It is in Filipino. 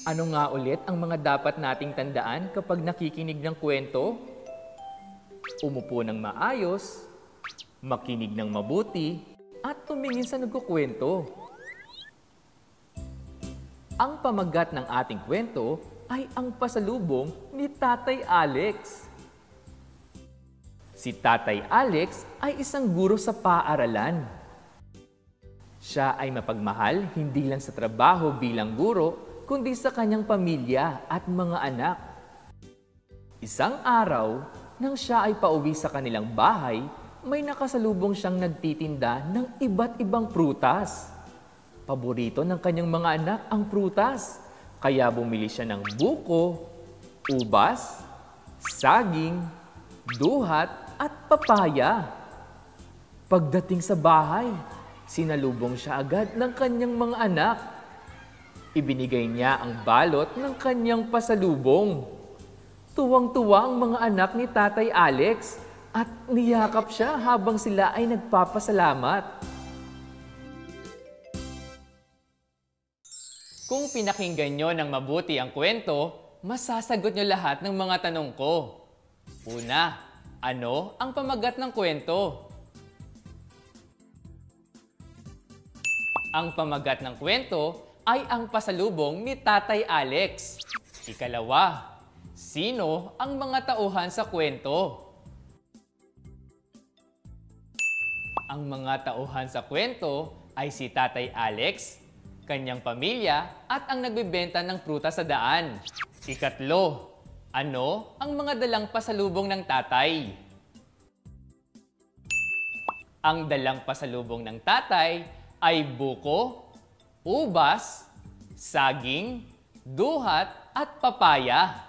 Ano nga ulit ang mga dapat nating tandaan kapag nakikinig ng kwento? Umupo ng maayos, makinig ng mabuti, at tumingin sa nagkukwento. Ang pamagat ng ating kwento ay ang pasalubong ni Tatay Alex. Si Tatay Alex ay isang guro sa paaralan. Siya ay mapagmahal hindi lang sa trabaho bilang guro, kundi sa kanyang pamilya at mga anak. Isang araw, nang siya ay pauwi sa kanilang bahay, may nakasalubong siyang nagtitinda ng iba't ibang prutas. Paborito ng kanyang mga anak ang prutas, kaya bumili siya ng buko, ubas, saging, duhat at papaya. Pagdating sa bahay, sinalubong siya agad ng kanyang mga anak. Ibinigay niya ang balot ng kanyang pasalubong. Tuwang-tuwa ang mga anak ni Tatay Alex at niyakap siya habang sila ay nagpapasalamat. Kung pinakinggan nyo ng mabuti ang kwento, masasagot nyo lahat ng mga tanong ko. Una, ano ang pamagat ng kwento? Ang pamagat ng kwento ay ang pasalubong ni Tatay Alex. Ikalawa, sino ang mga tauhan sa kwento? Ang mga tauhan sa kwento ay si Tatay Alex, kanyang pamilya at ang nagbebenta ng prutas sa daan. Ikatlo, ano ang mga dalang pasalubong ng tatay? Ang dalang pasalubong ng tatay ay buko, ubas, saging, duhat at papaya.